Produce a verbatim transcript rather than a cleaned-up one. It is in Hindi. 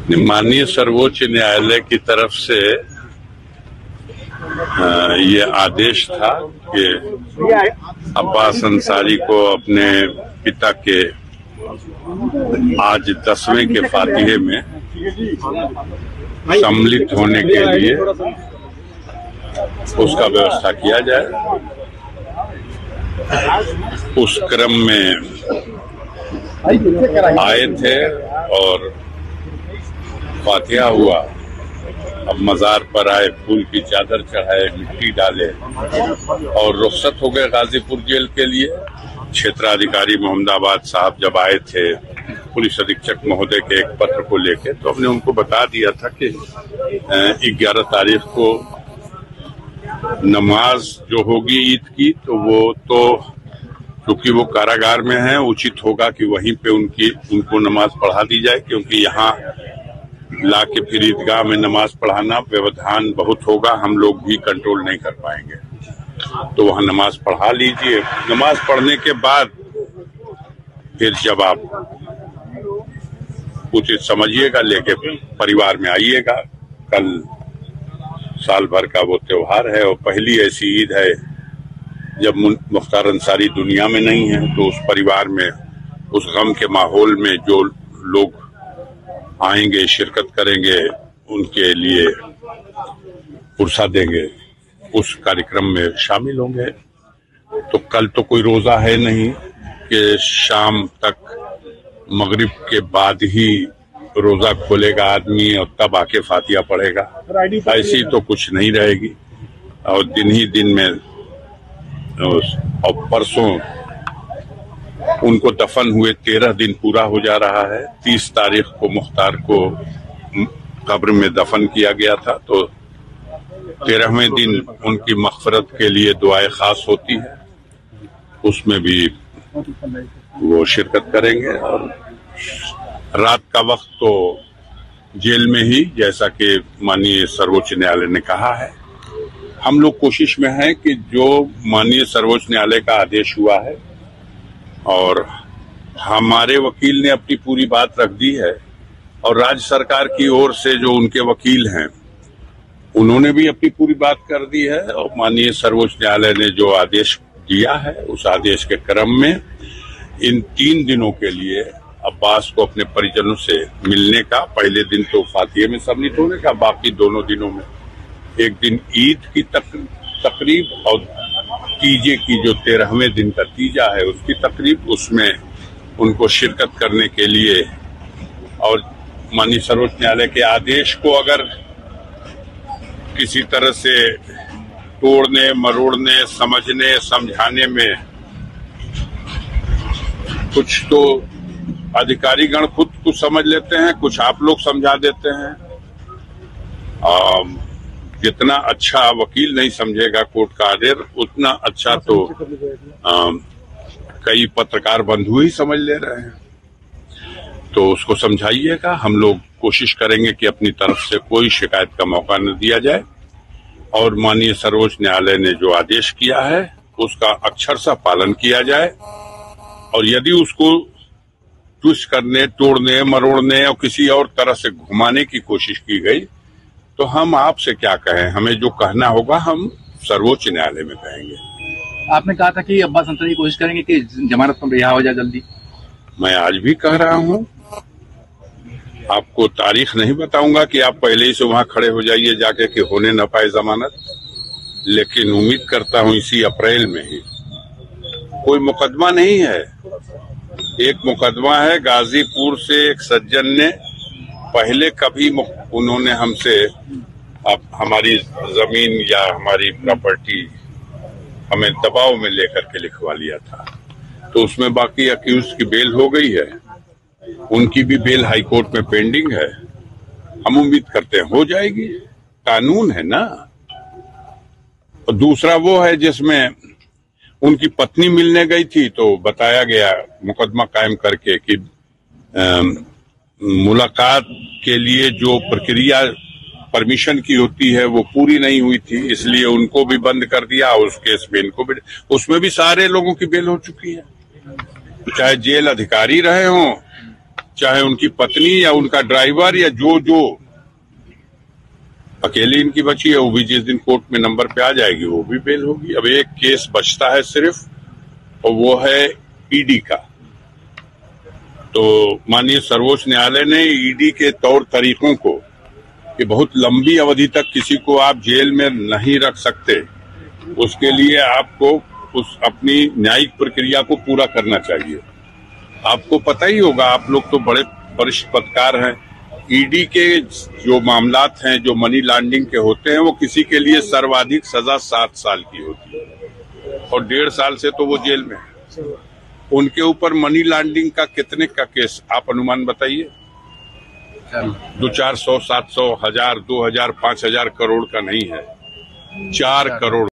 माननीय सर्वोच्च न्यायालय की तरफ से ये आदेश था कि अब्बास अंसारी को अपने पिता के आज दसवें के फातिहे में सम्मिलित होने के लिए उसका व्यवस्था किया जाए। उस क्रम में आए थे और फातिहा हुआ। अब मजार पर आए, फूल की चादर चढ़ाए, मिट्टी डाले और रुखसत हो गए गाजीपुर जेल के लिए। क्षेत्राधिकारी मोहम्मदाबाद साहब जब आए थे पुलिस अधीक्षक महोदय के एक पत्र को लेके, तो हमने उनको बता दिया था कि ग्यारह तारीख को नमाज जो होगी ईद की, तो वो तो क्योंकि वो कारागार में हैं, उचित होगा कि वहीं पे उनकी उनको नमाज पढ़ा दी जाए, क्योंकि यहाँ ला के फिर ईदगाह में नमाज पढ़ाना व्यवधान बहुत होगा, हम लोग भी कंट्रोल नहीं कर पाएंगे। तो वहाँ नमाज पढ़ा लीजिए। नमाज पढ़ने के बाद फिर जब आप उचित समझिएगा लेके परिवार में आइएगा। कल साल भर का वो त्योहार है और पहली ऐसी ईद है जब मुख्तार अंसारी दुनिया में नहीं है, तो उस परिवार में उस गम के माहौल में जो लोग आएंगे, शिरकत करेंगे, उनके लिए पुरसा देंगे, उस कार्यक्रम में शामिल होंगे। तो कल तो कोई रोजा है नहीं कि शाम तक मगरिब के बाद ही रोजा खोलेगा आदमी और तब आके फातिहा पढ़ेगा, ऐसी तो कुछ नहीं रहेगी। और दिन ही दिन में और परसों उनको दफन हुए तेरह दिन पूरा हो जा रहा है। तीस तारीख को मुख्तार को कब्र में दफन किया गया था, तो तेरहवें दिन उनकी मग़फ़िरत के लिए दुआएं खास होती है, उसमें भी वो शिरकत करेंगे। और रात का वक्त तो जेल में ही, जैसा कि माननीय सर्वोच्च न्यायालय ने कहा है। हम लोग कोशिश में हैं कि जो माननीय सर्वोच्च न्यायालय का आदेश हुआ है और हमारे वकील ने अपनी पूरी बात रख दी है और राज्य सरकार की ओर से जो उनके वकील हैं उन्होंने भी अपनी पूरी बात कर दी है, और माननीय सर्वोच्च न्यायालय ने जो आदेश दिया है उस आदेश के क्रम में इन तीन दिनों के लिए अब्बास को अपने परिजनों से मिलने का, पहले दिन तो फातिहे में सम्मिलित होने का, बाकी दोनों दिनों में एक दिन ईद की तक, तकरीब और तीजे की जो तेरहवें दिन का तीजा है उसकी तकरीब, उसमें उनको शिरकत करने के लिए। और माननीय सर्वोच्च न्यायालय के आदेश को अगर किसी तरह से तोड़ने, मरोड़ने, समझने, समझाने में कुछ तो अधिकारी गण खुद कुछ समझ लेते हैं, कुछ आप लोग समझा देते हैं। आ, जितना अच्छा वकील नहीं समझेगा कोर्ट का आदेश, उतना अच्छा तो आ, कई पत्रकार बंधु ही समझ ले रहे हैं। तो उसको समझाइएगा। हम लोग कोशिश करेंगे कि अपनी तरफ से कोई शिकायत का मौका न दिया जाए और माननीय सर्वोच्च न्यायालय ने जो आदेश किया है उसका अक्षरशः पालन किया जाए। और यदि उसको ट्विस्ट करने, तोड़ने, मरोड़ने और किसी और तरह से घुमाने की कोशिश की गई तो हम आपसे क्या कहें, हमें जो कहना होगा हम सर्वोच्च न्यायालय में कहेंगे। आपने कहा था कि अब्बास अंसारी की कोशिश करेंगे कि जमानत पर रिहा हो जाए जल्दी। मैं आज भी कह रहा हूं, आपको तारीख नहीं बताऊंगा कि आप पहले ही से वहां खड़े हो जाइए जाके कि होने न पाए जमानत, लेकिन उम्मीद करता हूं इसी अप्रैल में ही। कोई मुकदमा नहीं है, एक मुकदमा है गाजीपुर से एक सज्जन ने पहले कभी उन्होंने हमसे अब हमारी जमीन या हमारी प्रॉपर्टी हमें दबाव में लेकर के लिखवा लिया था, तो उसमें बाकी अक्यूज की बेल हो गई है, उनकी भी बेल हाई कोर्ट में पेंडिंग है। हम उम्मीद करते हैं हो जाएगी, कानून है ना। और दूसरा वो है जिसमें उनकी पत्नी मिलने गई थी तो बताया गया मुकदमा कायम करके कि मुलाकात के लिए जो प्रक्रिया परमिशन की होती है वो पूरी नहीं हुई थी, इसलिए उनको भी बंद कर दिया। उस केस में इनको भी, उसमें भी सारे लोगों की बेल हो चुकी है, चाहे जेल अधिकारी रहे हों चाहे उनकी पत्नी या उनका ड्राइवर या जो जो अकेली इनकी बची है, वो भी जिस दिन कोर्ट में नंबर पे आ जाएगी वो भी बेल होगी। अब एक केस बचता है सिर्फ, और वो है ईडी का। तो माननीय सर्वोच्च न्यायालय ने ईडी के तौर तरीकों को, कि बहुत लंबी अवधि तक किसी को आप जेल में नहीं रख सकते, उसके लिए आपको उस अपनी न्यायिक प्रक्रिया को पूरा करना चाहिए। आपको पता ही होगा, आप लोग तो बड़े वरिष्ठ पत्रकार हैं, ईडी के जो मामलात हैं जो मनी लॉन्ड्रिंग के होते हैं, वो किसी के लिए सर्वाधिक सजा सात साल की होती है और डेढ़ साल से तो वो जेल में है। उनके ऊपर मनी लॉन्ड्रिंग का कितने का केस आप अनुमान बताइए? दो चार सौ, सात सौ, हजार, दो हजार, पांच हजार करोड़ का नहीं है, चार करोड़